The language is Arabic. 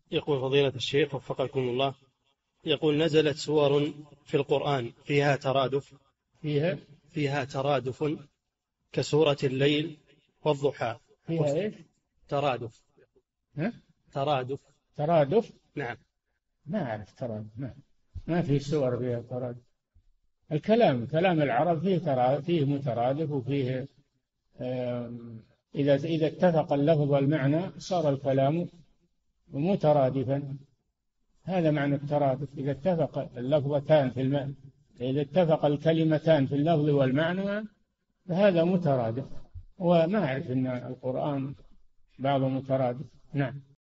يقول فضيلة الشيخ وفقكم الله، يقول نزلت سور في القرآن فيها ترادف، فيها ترادف كسورة الليل والضحى. فيها إيش؟ ترادف. ها؟ ترادف. ترادف؟ نعم. ما أعرف ترادف، ما في سور فيها ترادف. كلام العرب فيه مترادف وفيه إذا اتفق اللفظ والمعنى صار الكلام مترادفا. هذا معنى الترادف، إذا اتفق اللفظتان في المعنى، إذا اتفق الكلمتان في اللفظ والمعنى فهذا مترادف. وما أعرف أن القرآن بعضه مترادف. نعم.